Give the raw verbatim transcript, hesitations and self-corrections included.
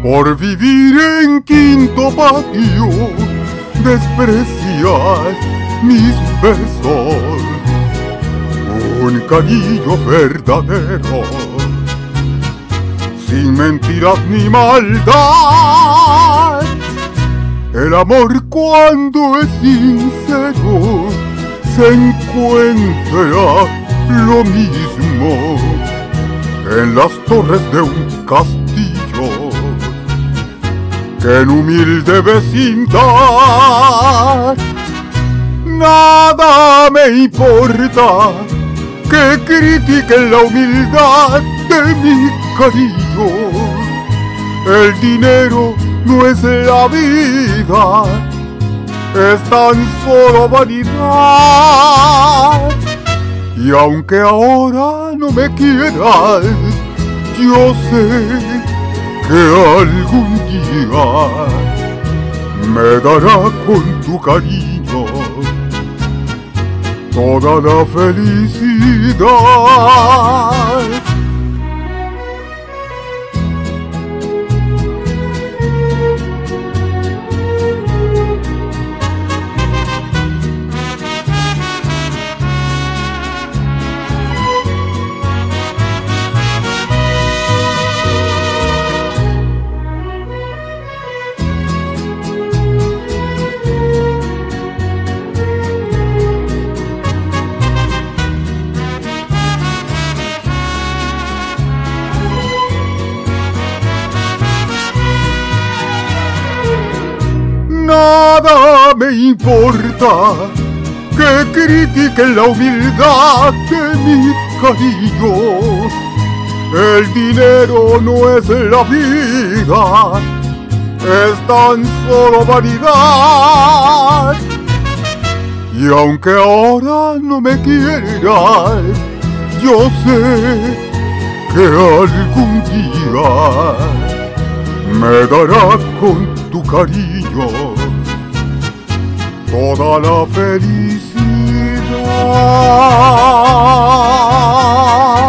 Por vivir en quinto patio desprecias mis besos. Un cariño verdadero, sin mentiras ni maldad. El amor, cuando es sincero, se encuentra lo mismo en las torres de un castillo que en humilde vecindad. Nada me importa que critiquen la humildad de mi cariño. El dinero no es la vida, es tan solo vanidad. Y aunque ahora no me quieras, yo sé que algún día me dará con tu cariño toda la felicidad. Nada me importa que critiquen la humildad de mi cariño. El dinero no es la vida, es tan solo vanidad. Y aunque ahora no me quieras, yo sé que algún día me dará con tu cariño toda la felicidad.